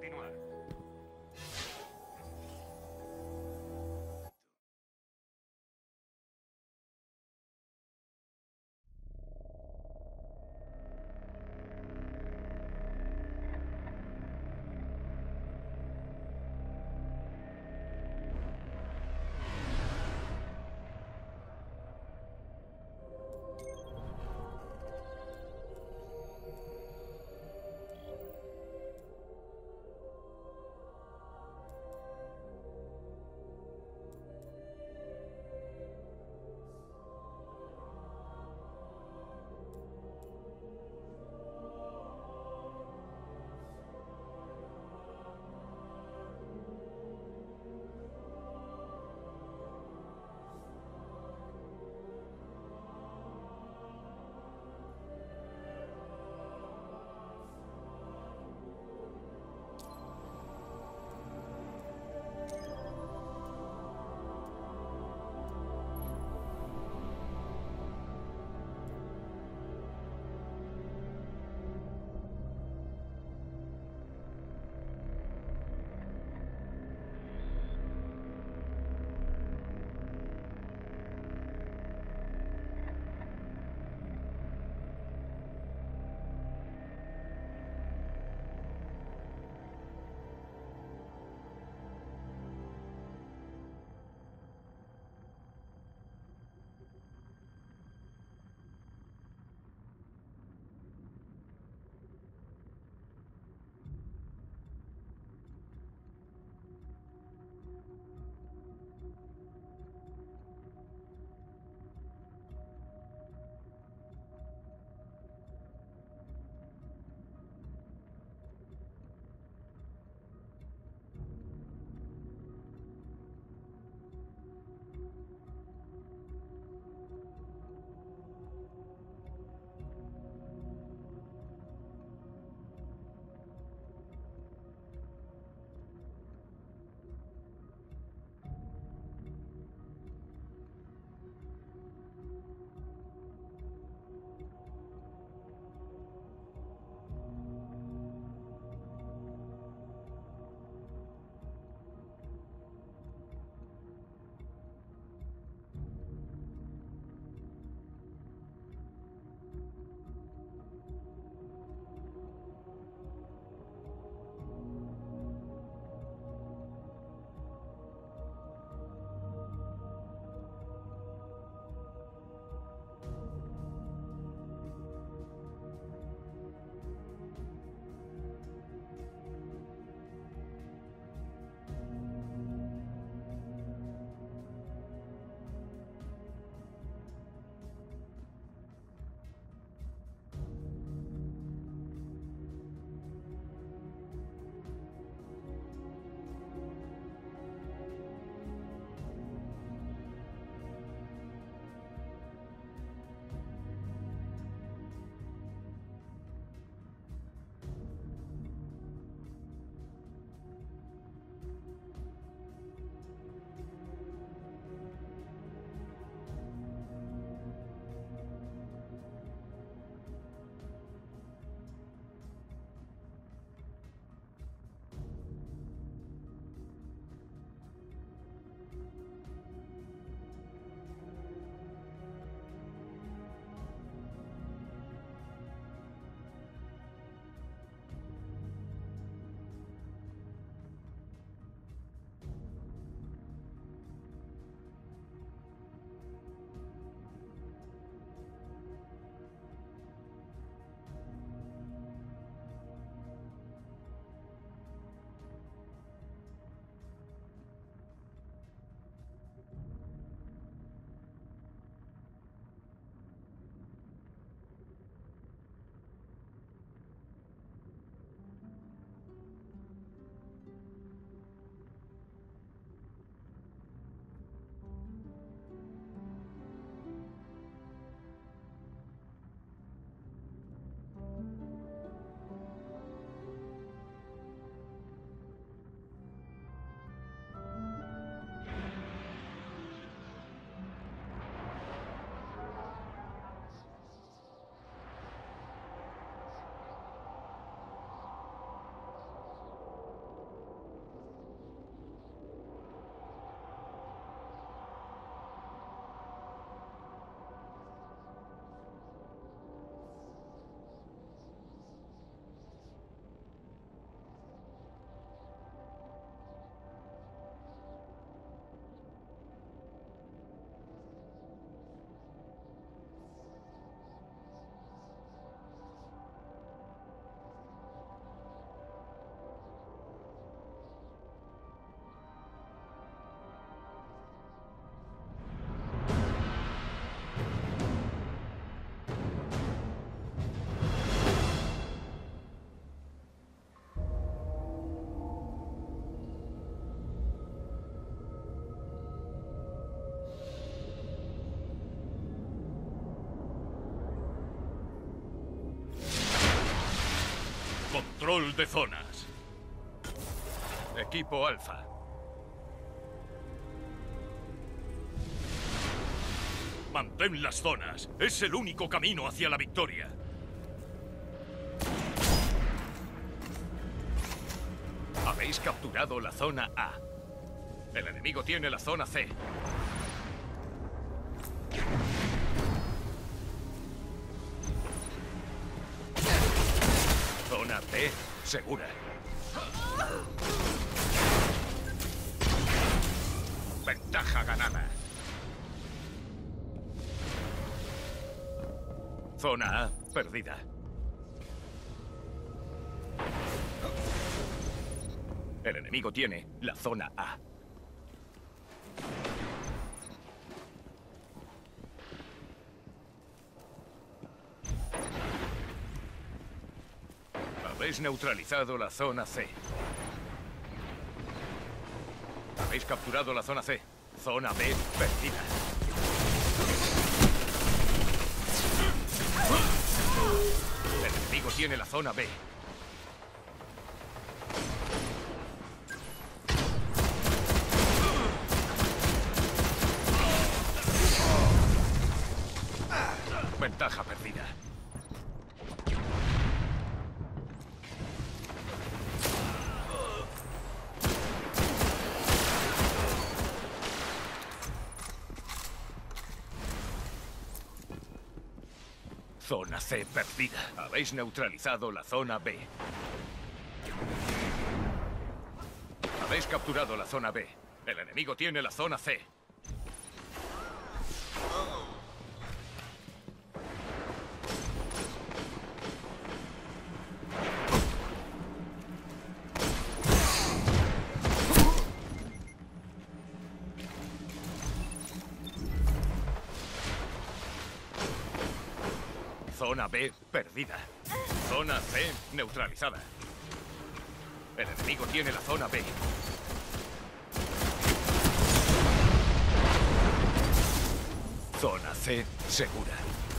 continuar. Control de zonas. Equipo Alfa. Mantén las zonas. Es el único camino hacia la victoria. Habéis capturado la zona A. El enemigo tiene la zona C. Zona B segura. Ventaja ganada. Zona A perdida. El enemigo tiene la zona A. Habéis neutralizado la zona C. Habéis capturado la zona C. Zona B perdida. El enemigo tiene la zona B. Ventaja perdida. Zona C perdida. Habéis neutralizado la zona B. Habéis capturado la zona B. El enemigo tiene la zona C. Zona B perdida. Zona C neutralizada. El enemigo tiene la zona B. Zona C segura.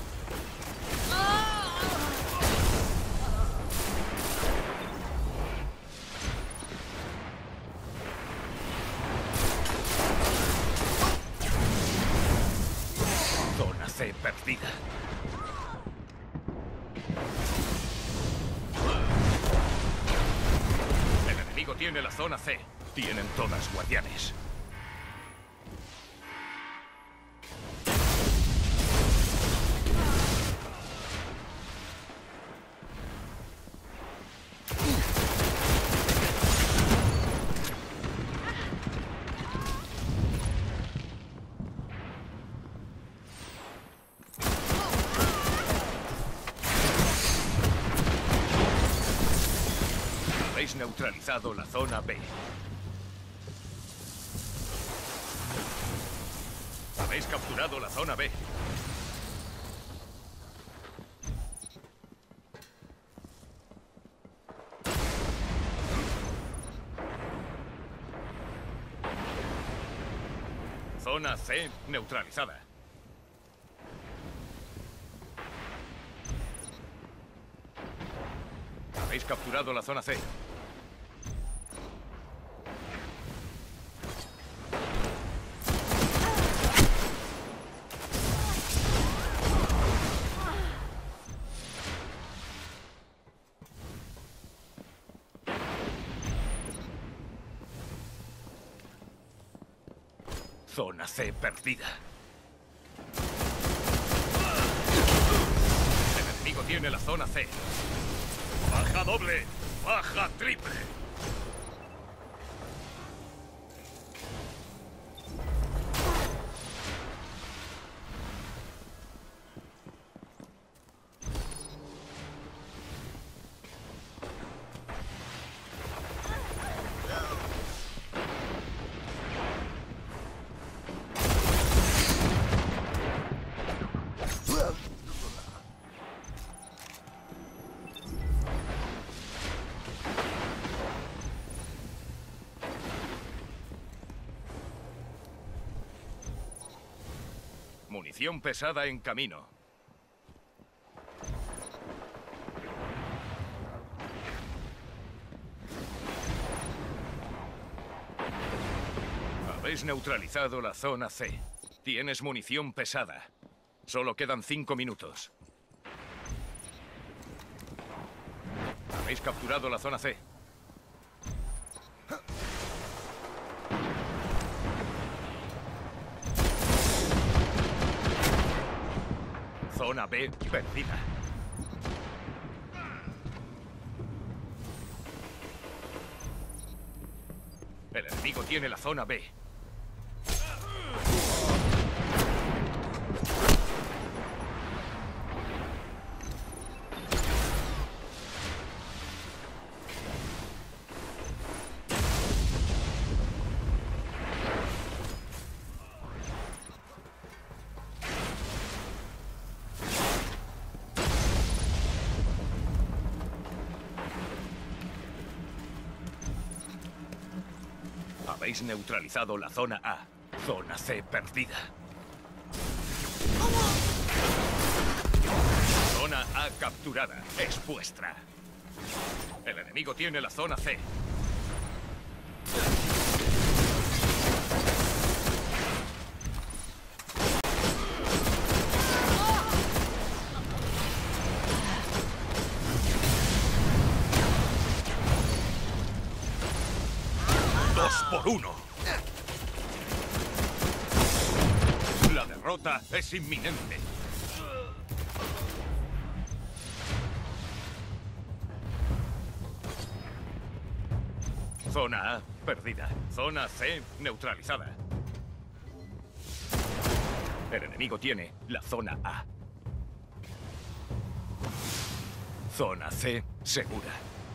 Zona C perdida. El enemigo tiene la zona C. Tienen todas guardianes. Habéis neutralizado la zona B. Habéis capturado la zona B. Zona C neutralizada. Habéis capturado la zona C. Zona C perdida. El enemigo tiene la zona C. Baja doble, baja triple. Munición pesada en camino. Habéis neutralizado la zona C. Tienes munición pesada. Solo quedan 5 minutos. Habéis capturado la zona C. Zona B perdida. El enemigo tiene la zona B. Habéis neutralizado la zona A. Zona C perdida. Zona A capturada. Es vuestra. El enemigo tiene la zona C. Por uno. La derrota es inminente. Zona A perdida. Zona C neutralizada. El enemigo tiene la zona A. Zona C segura.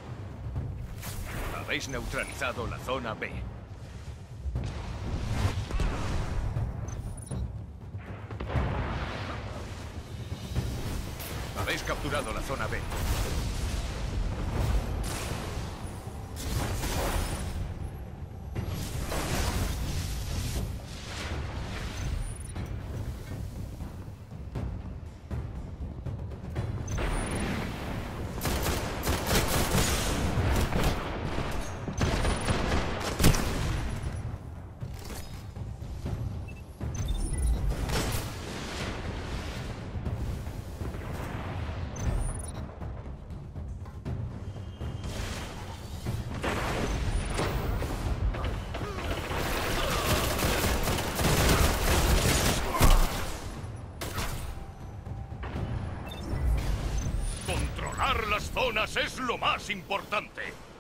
Habéis neutralizado la zona B. Habéis capturado la zona B. Controlar las zonas es lo más importante.